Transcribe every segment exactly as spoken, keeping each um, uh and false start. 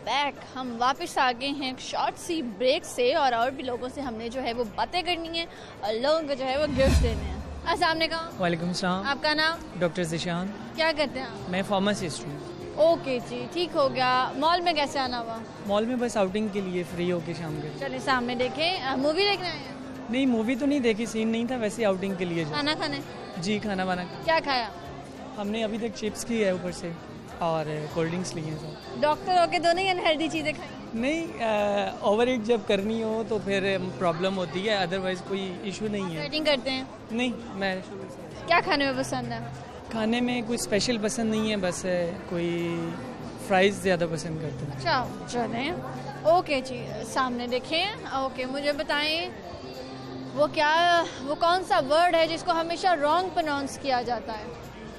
Back. हम वापस आ गए हैं शॉर्ट सी ब्रेक से और और भी लोगों से हमने जो है वो बातें करनी है और लोगों को जो है वो गिफ्ट देने हैं। अस्सलाम वालेकुम। वालेकुम सलाम। आपका नाम? डॉक्टर ज़िशान। क्या करते हैं आप? मैं फार्मासिस्ट हूँ। ओके जी, ठीक हो गया। मॉल में कैसे आना हुआ? मॉल में बस आउटिंग के लिए फ्री होके शाम के। चलिए सामने देखें। मूवी देखना है? नहीं, मूवी तो नहीं देखी, सीन नहीं था, वैसे आउटिंग के लिए। खाना खाने? जी, खाना वाना। क्या खाया? हमने अभी तक चिप्स की है ऊपर से और कोल्ड ड्रिंक्स ली हैं सब। डॉक्टर होके दोनों ही अनहेल्दी चीज़ें खाई? नहीं, ओवर ईट जब करनी हो तो फिर प्रॉब्लम होती है, अदरवाइज कोई इशू नहीं है। डाइटिंग करते हैं? नहीं, मैं क्या खाने में पसंद है? खाने में कोई स्पेशल पसंद नहीं है, बस कोई फ्राइज़ ज़्यादा पसंद करते हैं। अच्छा, चलें। ओके जी, सामने देखें। ओके, मुझे बताएं वो क्या वो कौन सा वर्ड है जिसको हमेशा रॉन्ग प्रोनाउंस किया जाता है?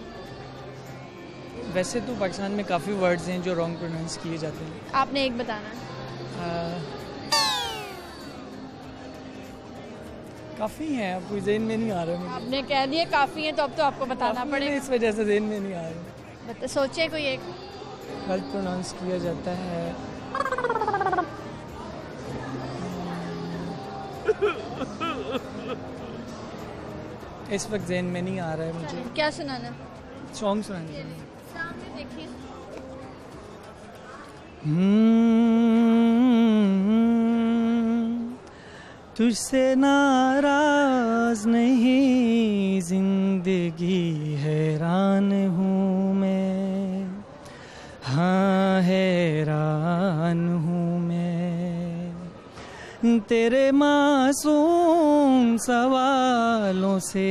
वैसे तो पाकिस्तान में काफ़ी वर्ड्स हैं जो रॉन्ग प्रोनाउंस किए जाते हैं। आपने एक बताना है। काफ़ी हैं, आपको ज़हन में नहीं आ रहा मुझे। आपने कह दिए काफ़ी हैं तो अब तो आपको बताना पड़ेगा। इस वजह से ज़हन में नहीं आ रहा। बता, सोचिए कोई एक। गलत प्रोनाउंस किया जाता है। इस वक्त ज़हन में नहीं आ रहा है मुझे। क्या सुनाना? सॉन्ग सुनाना। सामने देखिए। तुझसे नाराज नहीं, जिंदगी हैरान हूँ मैं, हाँ हैरान हूँ मैं, तेरे मासूम सवालों से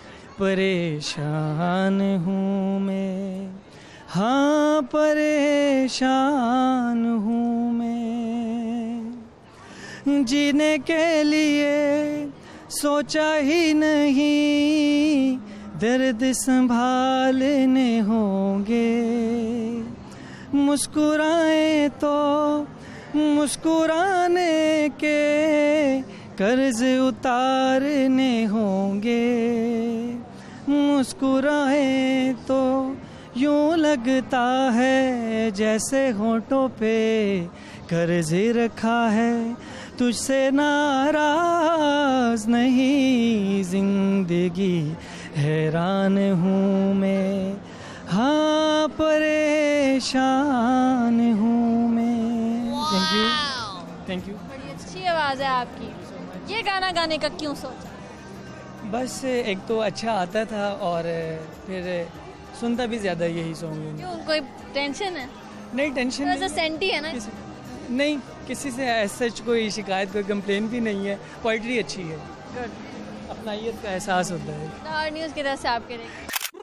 परेशान हूँ मैं, हाँ परेशान हूँ मैं, जीने के लिए सोचा ही नहीं, दर्द संभालने होंगे, मुस्कुराए तो मुस्कुराने के कर्ज उतारने होंगे, मुस्कुराए तो यूं लगता है जैसे होठों पे कर्ज रखा है, तुझसे नाराज नहीं, जिंदगी हैरान हूँ मैं, हाँ परेशान हूँ मैं। Thank you, thank you. बड़ी अच्छी आवाज़ है आपकी। ये गाना गाने का क्यों सोचा? बस एक तो अच्छा आता था और फिर सुनता भी ज़्यादा यही सॉन्ग है। क्यों, कोई टेंशन है? नहीं, टेंशन नहीं, सेंटी है ना। किसी, नहीं, किसी से सच कोई शिकायत, कोई कंप्लेन भी नहीं है। पोइट्री अच्छी है। गुड। अपनाइयत का एहसास होता है। लाहौर न्यूज़ की तरफ से आपके लिए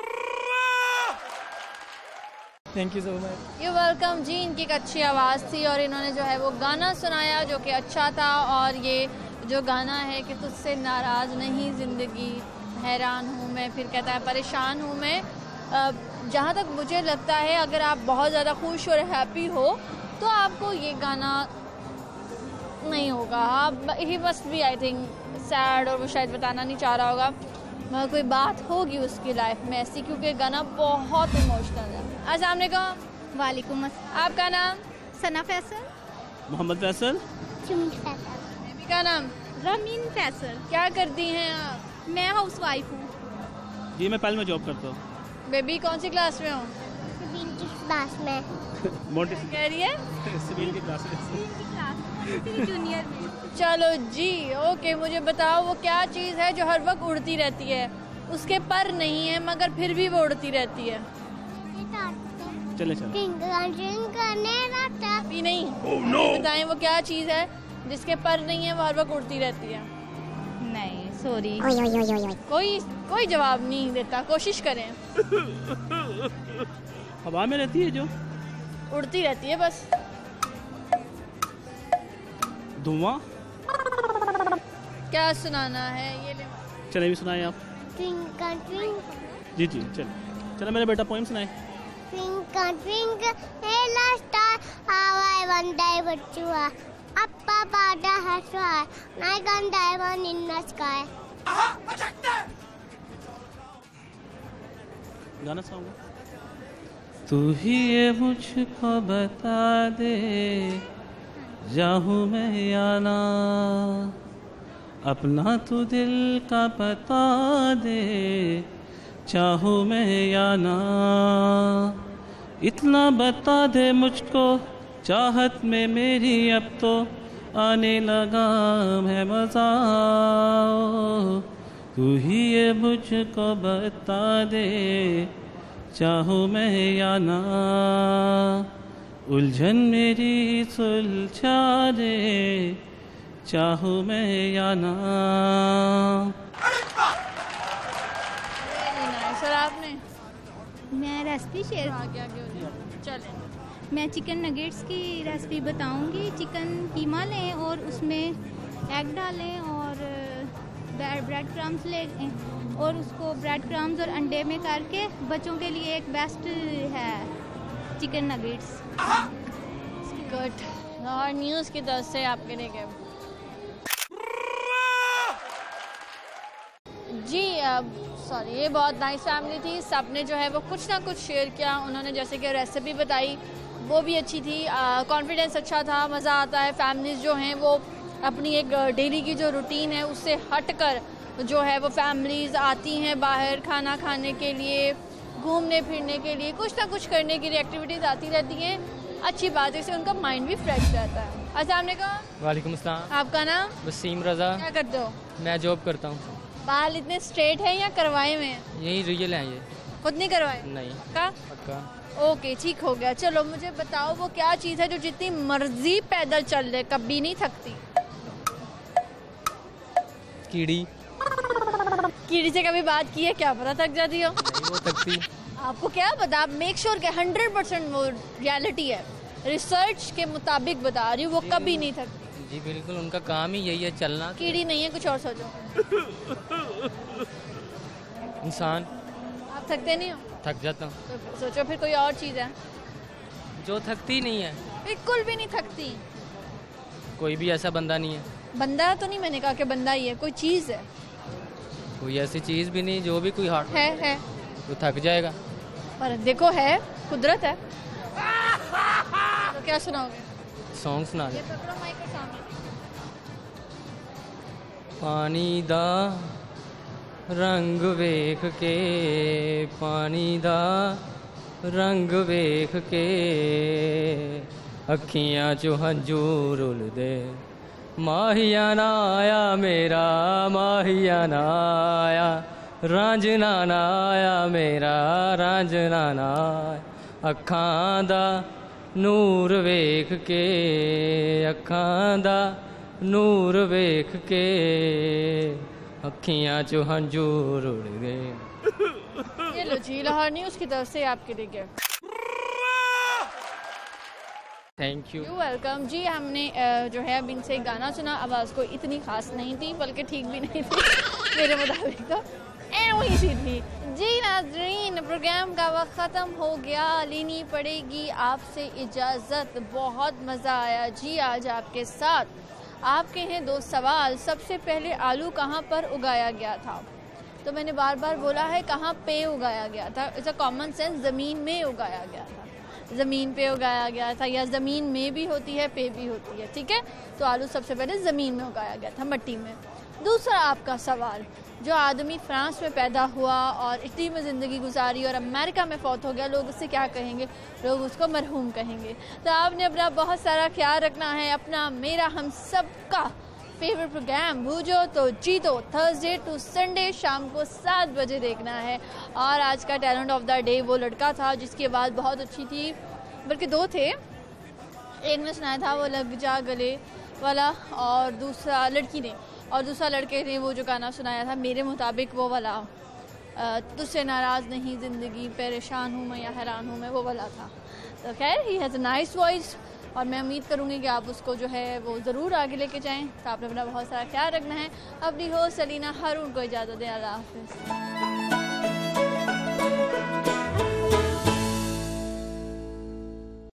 thank you so much. You welcome जी। इनकी एक अच्छी आवाज़ थी और इन्होंने जो है वो गाना सुनाया जो कि अच्छा था। और ये जो गाना है कि तुझसे नाराज़ नहीं, ज़िंदगी हैरान हूँ मैं, फिर कहता है परेशान हूँ मैं। जहाँ तक मुझे लगता है अगर आप बहुत ज़्यादा खुश और हैप्पी हो तो आपको ये गाना नहीं होगा। आप ही must be I think sad, और वो शायद बताना नहीं चाह रहा होगा, मगर कोई बात होगी उसकी लाइफ में ऐसी, क्योंकि गाना बहुत इमोशनल है। अस्सलाम वालेकुम। वालेकुम अस्सलाम। आपका नाम? सना फैसल। मोहम्मद फैसल। चुमी फैसल। बेबी का नाम? रमीन फैसल। क्या करती हैं आप? मैं हाउस वाइफ हूँ जी, मैं पहले में जॉब करता हूँ। बेबी कौन सी क्लास में हो? सिविल की क्लास में। मोटी कह रही है सिविल की क्लास में। जूनियर में। चलो जी, ओके। मुझे बताओ वो क्या चीज़ है जो हर वक्त उड़ती रहती है, उसके पर नहीं है मगर फिर भी वो उड़ती रहती है? चले चले। भी नहीं। oh, no. बताएं वो क्या चीज़ है जिसके पर नहीं है, वो हर वक्त उड़ती रहती है? नहीं, सॉरी। कोई कोई जवाब नहीं देता, कोशिश करें। हवा में रहती है जो उड़ती रहती है बस। धुआं। क्या सुनाना है ये ले। चले भी सुनाए आप। Twinkle twinkle. जी जी चले चले मेरा बेटा पोएम सुनाए। Twinkle twinkle little star, how I wonder what you are. Up above the sky, like a diamond in the sky. गाना सुनाऊंगा। तू ही ये मुझको बता दे, जाऊँ मैं या ना, अपना तू दिल का बता दे, चाहूँ मैं या ना, इतना बता दे मुझको, चाहत में मेरी अब तो आने लगा है मज़ा, तू ही ये मुझको बता दे, चाहूँ मैं या ना, उलझन मेरी सुलझा दे, चाहूँ मैं या ना। सर आपने मैं रेसिपी शेयर आगे आगे हो जाए चलें। मैं चिकन नगेट्स की रेसिपी बताऊंगी। चिकन कीमा लें और उसमें एग डालें और ब्रेड क्रम्स लें और उसको ब्रेड क्रम्स और अंडे में करके बच्चों के लिए एक बेस्ट है chicken nuggets. Good. Lahore news की तरफ से आपके लिए गए जी। अब सॉरी, ये बहुत नाइस फैमिली थी। सब ने जो है वो कुछ ना कुछ शेयर किया। उन्होंने जैसे कि रेसिपी बताई वो भी अच्छी थी, कॉन्फिडेंस अच्छा था, मज़ा आता है। फैमिलीज़ जो हैं वो अपनी एक डेली की जो रूटीन है उससे हटकर जो है वो फैमिलीज़ आती हैं बाहर खाना खाने के लिए, घूमने फिरने के लिए, कुछ ना कुछ करने के लिए एक्टिविटीज़ आती रहती हैं। अच्छी बात है, इससे उनका माइंड भी फ्रेश रहता है। अस्सलाम वालेकुम। वालेकुम अस्सलाम। आपका नाम? वसीम रज़ा। क्या करते हो? मैं जॉब करता हूँ। बाल इतने स्ट्रेट हैं या करवाए हुए हैं? यही रियल हैं ये। खुद नहीं करवाए? नहीं। का? पक्का। ओके, ठीक हो गया। चलो मुझे बताओ वो क्या चीज़ है जो जितनी मर्जी पैदल चल ले कभी नहीं थकती? कीड़ी। कीड़ी से कभी बात की है? क्या पता थक जाती हो? नहीं वो थकती। आपको क्या पता? आप मेक श्योर के हंड्रेड परसेंट वो रियलिटी है, रिसर्च के मुताबिक बता रही हूँ, वो कभी नहीं थकती। जी बिल्कुल, उनका काम ही यही है, चलना। कीड़ी नहीं है, कुछ और सोचो। इंसान। आप थकते नहीं हो? थक जाता हूँ। तो सोचो फिर कोई और चीज़ है जो थकती नहीं है। बिल्कुल भी नहीं थकती। कोई भी ऐसा बंदा नहीं है। बंदा तो नहीं, मैंने कहा कि बंदा ही है, कोई चीज़ है। कोई ऐसी चीज़ भी नहीं जो भी कोई हार्ट है है तो थक जाएगा। पर देखो है, कुदरत है। तो क्या सुनाओगे? सॉन्ग सुना ये दे। पकड़ो माइक के सामने। पानी दा रंग वेख के, पानी दा रंग वेख के, अखियां चो हंजू रुलदे, माहिया ना आया मेरा, माहिया ना आया, रांझना ना आया मेरा, रांझना ना आया, अखां दा नूर वेख के, अखां दा नूर वेख के, अखियां चो हंजू रुड़ गए। ये लो जी, लाहौर न्यूज़ की तरफ से आपके लिए gift. Thank you. You welcome ji. हमने अ, जो है अब इनसे एक गाना सुना। आवाज़ को इतनी खास नहीं थी, बल्कि ठीक भी नहीं थी मेरे मुताबिक तो वही सी थी जी। नाज़रीन, प्रोग्राम का वक्त ख़त्म हो गया, लेनी पड़ेगी आपसे इजाज़त। बहुत मज़ा आया जी आज आपके साथ। आपके हैं दो सवाल। सबसे पहले आलू कहाँ पर उगाया गया था? तो मैंने बार बार बोला है कहाँ पे उगाया गया था। इट्स अ कॉमन सेंस, ज़मीन में उगाया गया था। ज़मीन पे उगाया गया था, या ज़मीन में भी होती है, पे भी होती है, ठीक है। तो आलू सबसे पहले ज़मीन में उगाया गया था, मिट्टी में। दूसरा आपका सवाल, जो आदमी फ्रांस में पैदा हुआ और इटली में ज़िंदगी गुजारी और अमेरिका में फौत हो गया, लोग उससे क्या कहेंगे? लोग उसको मरहूम कहेंगे। तो आपने अपना बहुत सारा ख्याल रखना है। अपना, मेरा, हम सब का फेवरेट प्रोग्राम भूजो तो जीतो, थर्सडे टू संडे शाम को सात बजे देखना है। और आज का टैलेंट ऑफ द डे वो लड़का था जिसकी आवाज़ बहुत अच्छी थी, बल्कि दो थे। एक ने सुनाया था वो लग जा गले वाला, और दूसरा लड़की ने, और दूसरा लड़के ने वो जो गाना सुनाया था मेरे मुताबिक वो वाला, तुझसे नाराज़ नहीं ज़िंदगी, परेशान हूँ मैं या हैरान हूँ मैं, वो वाला था। तो खैर, he has a nice voice, और मैं उम्मीद करूँगी कि आप उसको जो है वो ज़रूर आगे लेके जाएँ। तो आपने अपना बहुत सारा ख्याल रखना है। अपनी होस्ट अलीना हारून को इजाज़त दें। अल्लाह हाफ़िज़।